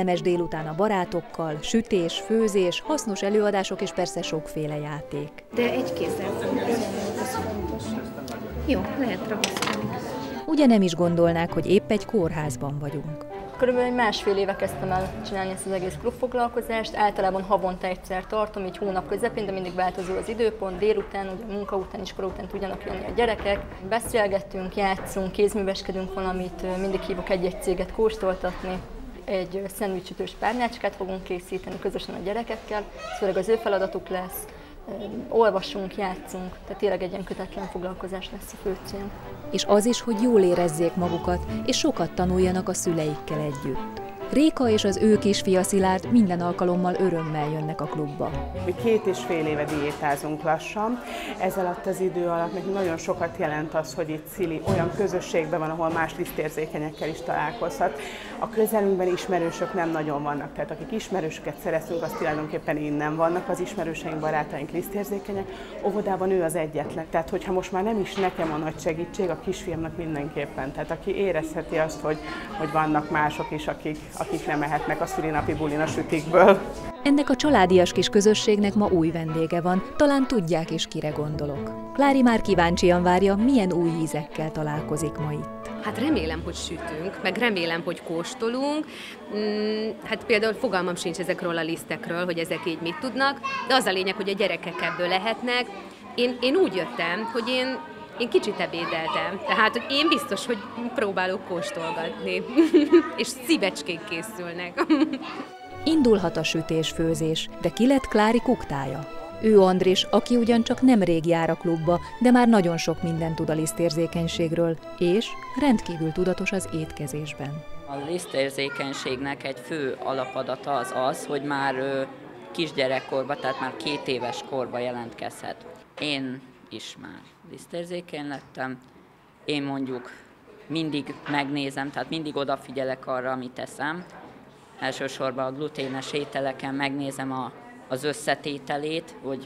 kellemes délután a barátokkal, sütés, főzés, hasznos előadások és persze sokféle játék. De egy kézzel fogjuk, ez fontos. Jó, lehet ragasztani. Ugye nem is gondolnák, hogy épp egy kórházban vagyunk. Körülbelül másfél éve kezdtem el csinálni ezt az egész klubfoglalkozást. Általában havonta egyszer tartom, így hónap közepén, de mindig változó az időpont, délután, ugye munka után, iskola után tudjanak jönni a gyerekek. Beszélgetünk, játszunk, kézműveskedünk valamit, mindig hívok egy-egy céget kóstoltatni. Egy szendvicsütős párnácskát fogunk készíteni közösen a gyerekekkel, ez főleg az ő feladatuk lesz. Olvasunk, játszunk, tehát tényleg egy ilyen kötetlen foglalkozás lesz a fő cél. És az is, hogy jól érezzék magukat, és sokat tanuljanak a szüleikkel együtt. Réka és az ő kisfia Szilárd minden alkalommal örömmel jönnek a klubba. Mi 2,5 éve diétázunk lassan. Ez alatt az idő alatt nekünk nagyon sokat jelent az, hogy itt Szili olyan közösségben van, ahol más lisztérzékenyekkel is találkozhat. A közelünkben ismerősök nem nagyon vannak, tehát akik ismerősöket szerezünk, az tulajdonképpen innen vannak, az ismerőseink, barátaink lisztérzékenyek. Óvodában ő az egyetlen. Tehát hogyha most már nem is nekem a nagy segítség, a kisfiamnak mindenképpen. Tehát aki érezheti azt, hogy vannak mások is, akik nem ehetnek a szülinapi bulin a sütikből. Ennek a családias kis közösségnek ma új vendége van, talán tudják is, kire gondolok. Klári már kíváncsian várja, milyen új ízekkel találkozik ma itt. Hát remélem, hogy sütünk, meg remélem, hogy kóstolunk. Hát például fogalmam sincs ezekről a lisztekről, hogy ezek így mit tudnak, de az a lényeg, hogy a gyerekek ebből lehetnek. Én úgy jöttem, hogy én kicsit ebédeltem, tehát hogy én biztos, hogy próbálok kóstolgatni, és szívecskék készülnek. Indulhat a sütés-főzés, de ki lett Klári kuktája? Ő Andris, aki ugyancsak nemrég jár a klubba, de már nagyon sok mindent tud a lisztérzékenységről, és rendkívül tudatos az étkezésben. A lisztérzékenységnek egy fő alapadata az, hogy már kisgyerekkorban, tehát már 2 éves korban jelentkezhet. Én is már lisztérzékeny lettem. Én mondjuk mindig megnézem, tehát mindig odafigyelek arra, amit eszem. Elsősorban a gluténes ételeken megnézem az összetételét, hogy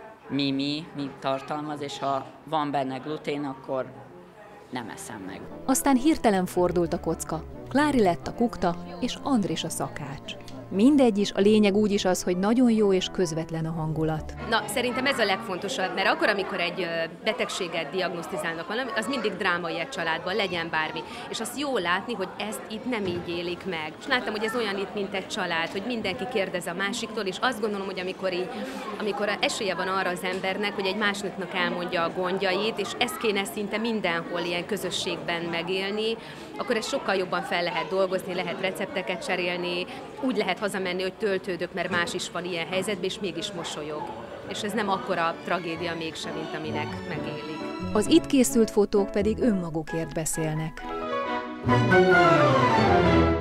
mi tartalmaz, és ha van benne glutén, akkor nem eszem meg. Aztán hirtelen fordult a kocka. Klári lett a kukta, és Andris a szakács. Mindegy is, a lényeg úgyis az, hogy nagyon jó és közvetlen a hangulat. Na, szerintem ez a legfontosabb, mert akkor, amikor egy betegséget diagnosztizálnak valami, az mindig drámai egy családban, legyen bármi. És azt jó látni, hogy ezt itt nem így élik meg. És láttam, hogy ez olyan itt, mint egy család, hogy mindenki kérdez a másiktól, és azt gondolom, hogy amikor esélye van arra az embernek, hogy egy másiknak elmondja a gondjait, és ezt kéne szinte mindenhol ilyen közösségben megélni, akkor ez sokkal jobban fel lehet dolgozni, lehet recepteket cserélni, úgy lehet hazamenni, hogy töltődök, mert más is van ilyen helyzetben, és mégis mosolyog. És ez nem akkora tragédia mégsem, mint aminek megélik. Az itt készült fotók pedig önmagukért beszélnek.